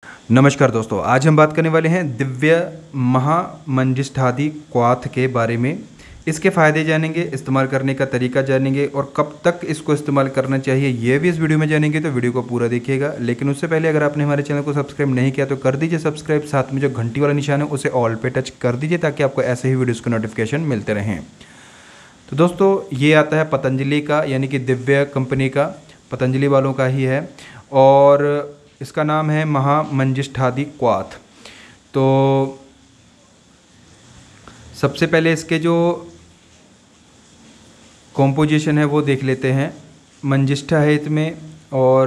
नमस्कार दोस्तों, आज हम बात करने वाले हैं दिव्य महामंजिष्ठादि क्वाथ के बारे में। इसके फ़ायदे जानेंगे, इस्तेमाल करने का तरीका जानेंगे और कब तक इसको इस्तेमाल करना चाहिए ये भी इस वीडियो में जानेंगे, तो वीडियो को पूरा देखिएगा। लेकिन उससे पहले अगर आपने हमारे चैनल को सब्सक्राइब नहीं किया तो कर दीजिए सब्सक्राइब, साथ में जो घंटी वाला निशान है उसे ऑल पे टच कर दीजिए ताकि आपको ऐसे ही वीडियोज़ के नोटिफिकेशन मिलते रहें। तो दोस्तों, ये आता है पतंजलि का, यानी कि दिव्य कंपनी का, पतंजलि वालों का ही है और इसका नाम है महामंजिष्ठादि क्वाथ। तो सबसे पहले इसके जो कॉम्पोजिशन है वो देख लेते हैं। मंजिष्ठा है इसमें और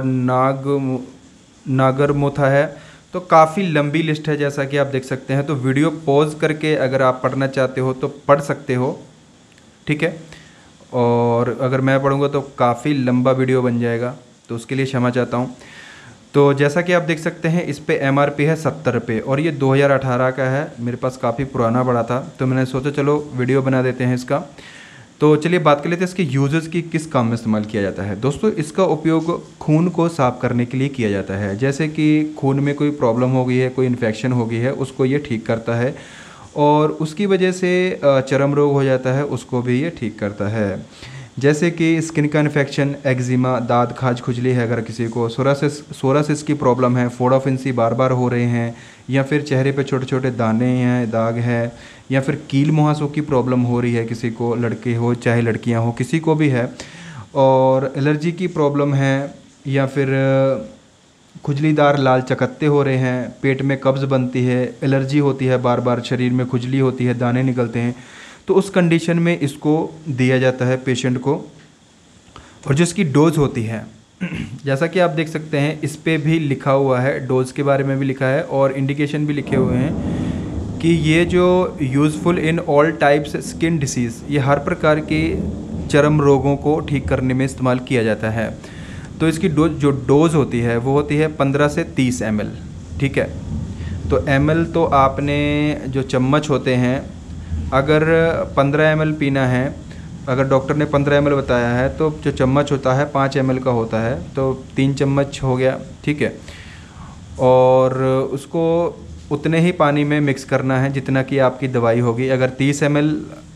नागरमोथा है। तो काफ़ी लंबी लिस्ट है जैसा कि आप देख सकते हैं। तो वीडियो पॉज करके अगर आप पढ़ना चाहते हो तो पढ़ सकते हो, ठीक है। और अगर मैं पढ़ूँगा तो काफ़ी लंबा वीडियो बन जाएगा, तो उसके लिए क्षमा चाहता हूँ। तो जैसा कि आप देख सकते हैं इस पे MRP है 70 रुपये और ये 2018 का है। मेरे पास काफ़ी पुराना पड़ा था तो मैंने सोचा चलो वीडियो बना देते हैं इसका। तो चलिए बात कर लेते हैं इसके यूजेस की, किस काम में इस्तेमाल किया जाता है। दोस्तों, इसका उपयोग खून को साफ़ करने के लिए किया जाता है। जैसे कि खून में कोई प्रॉब्लम हो गई है, कोई इन्फेक्शन हो गई है, उसको ये ठीक करता है और उसकी वजह से चर्म रोग हो जाता है, उसको भी ये ठीक करता है। जैसे कि स्किन का इन्फेक्शन, एक्जिमा, दाद खाज खुजली है, अगर किसी को सोरासिस की प्रॉब्लम है, फोड़ा फिंसी बार बार हो रहे हैं, या फिर चेहरे पे छोटे छोटे दाने हैं, दाग है, या फिर कील मुहासों की प्रॉब्लम हो रही है किसी को, लड़के हो चाहे लड़कियां हो, किसी को भी है, और एलर्जी की प्रॉब्लम है, या फिर खुजलीदार लाल चकत्ते हो रहे हैं, पेट में कब्ज़ बनती है, एलर्जी होती है, बार बार शरीर में खुजली होती है, दाने निकलते हैं, तो उस कंडीशन में इसको दिया जाता है पेशेंट को। और जो इसकी डोज होती है जैसा कि आप देख सकते हैं इस पे भी लिखा हुआ है, डोज के बारे में भी लिखा है और इंडिकेशन भी लिखे हुए हैं कि ये जो useful in all types skin disease, ये हर प्रकार के चर्म रोगों को ठीक करने में इस्तेमाल किया जाता है। तो इसकी डोज होती है वो होती है 15 से 30 ml, ठीक है। तो ml तो आपने जो चम्मच होते हैं, अगर 15 ml पीना है, अगर डॉक्टर ने 15 ml बताया है तो जो चम्मच होता है 5 ml का होता है, तो 3 चम्मच हो गया, ठीक है। और उसको उतने ही पानी में मिक्स करना है जितना कि आपकी दवाई होगी। अगर 30 ml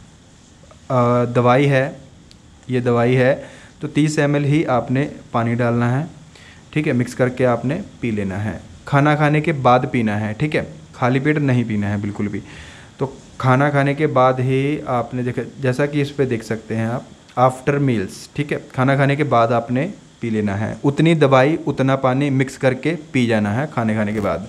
दवाई है, ये दवाई है, तो 30 ml ही आपने पानी डालना है, ठीक है। मिक्स करके आपने पी लेना है। खाना खाने के बाद पीना है, ठीक है, खाली पेट नहीं पीना है बिल्कुल भी। तो खाना खाने के बाद ही आपने देखा, जैसा कि इस पे देख सकते हैं आप, आफ्टर मील्स, ठीक है, खाना खाने के बाद आपने पी लेना है। उतनी दवाई उतना पानी मिक्स करके पी जाना है खाने के बाद।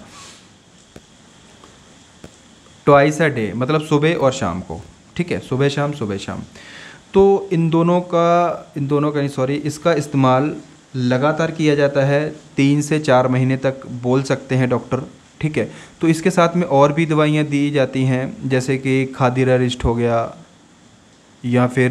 ट्वाइस अ डे, मतलब सुबह और शाम को, ठीक है, सुबह शाम। तो इन दोनों का नहीं, सॉरी, इसका इस्तेमाल लगातार किया जाता है 3 से 4 महीने तक, बोल सकते हैं डॉक्टर, ठीक है। तो इसके साथ में और भी दवाइयाँ दी जाती हैं, जैसे कि खादिरारिस्ट हो गया, या फिर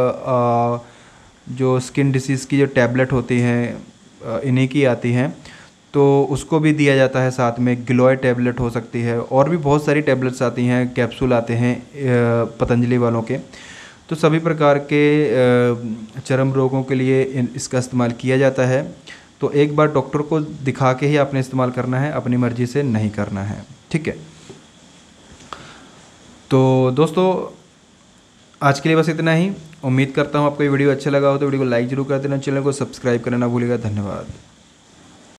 जो स्किन डिसीज़ की जो टैबलेट होती हैं इन्हीं की आती हैं, तो उसको भी दिया जाता है साथ में। गिलोय टैबलेट हो सकती है, और भी बहुत सारी टैबलेट्स आती हैं, कैप्सूल आते हैं पतंजलि वालों के। तो सभी प्रकार के चर्म रोगों के लिए इसका इस्तेमाल किया जाता है। तो एक बार डॉक्टर को दिखा के ही आपने इस्तेमाल करना है, अपनी मर्ज़ी से नहीं करना है, ठीक है। तो दोस्तों, आज के लिए बस इतना ही। उम्मीद करता हूँ आपको ये वीडियो अच्छा लगा हो, तो वीडियो को लाइक जरूर कर देना, चैनल को सब्सक्राइब करना ना भूलिएगा। धन्यवाद।